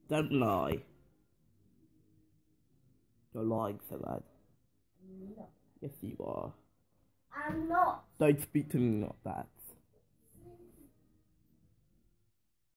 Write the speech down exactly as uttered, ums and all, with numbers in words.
Don't lie. You're lying so bad. I'm not. Yes, you are. I'm not. Don't speak to me like that.